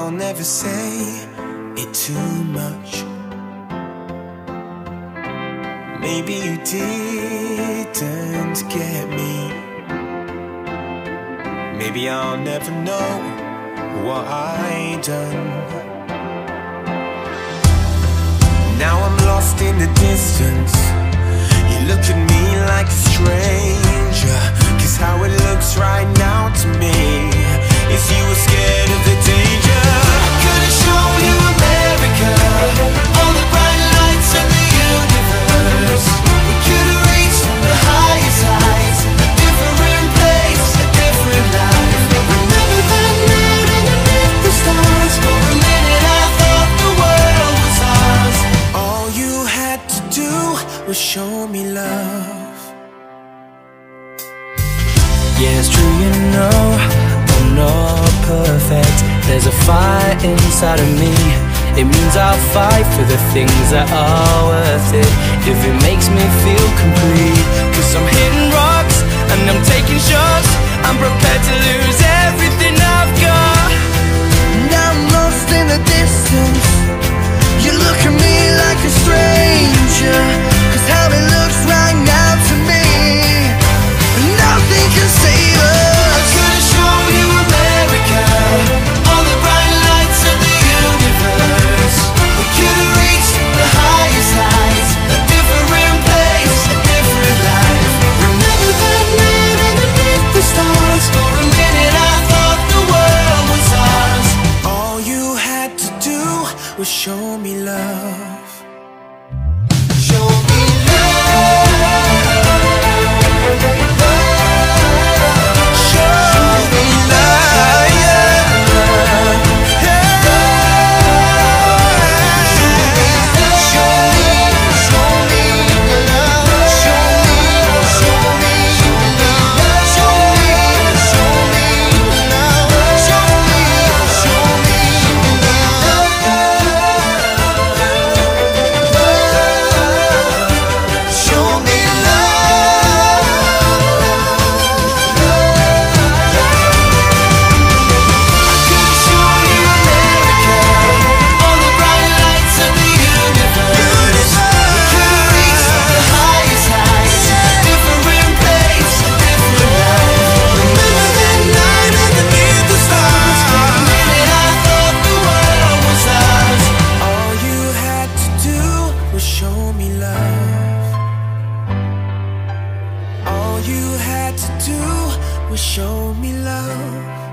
I'll never say it too much. Maybe you didn't get me. Maybe I'll never know what I done. Now I'm lost in the distance. You look at me like a stranger, 'cause how it looks right now to me is you were scared of the danger. I could've shown you America, all the bright lights of the universe. We could've reached the highest heights, a different place, a different life. Remember that night underneath the stars? For a minute I thought the world was ours. All you had to do was show me love. Yeah, it's true, you know, I'm not perfect. There's a fire inside of me. It means I'll fight for the things that are worth it, if it makes me feel complete. 'Cause I'm hitting rocks and I'm taking shots. I'm prepared to lose everything I've got. Now I'm lost in the distance. You look at me like a stranger, 'cause how it looks right now to me, nothing can save us. I could've shown you America, all the bright lights of the universe. We could've reached the highest heights, a different place, a different life. Remember that night underneath the stars? For a minute I thought the world was ours. All you had to do was show me love. Show me show me love. All you had to do was show me love.